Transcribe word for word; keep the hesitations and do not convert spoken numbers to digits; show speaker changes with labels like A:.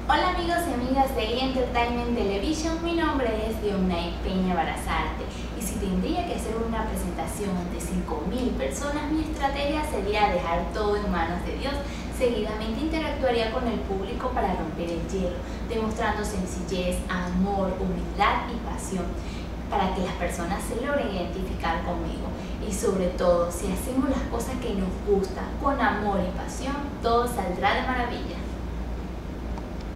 A: Hola amigos y amigas de Entertainment Television, mi nombre es Dionay Peña Barazarte y si tendría que hacer una presentación ante cinco mil personas, mi estrategia sería dejar todo en manos de Dios. Seguidamente interactuaría con el público para romper el hielo, demostrando sencillez, amor, humildad y pasión, para que las personas se logren identificar conmigo. Y sobre todo, si hacemos las cosas que nos gustan, con amor y pasión, todo saldrá de maravilla.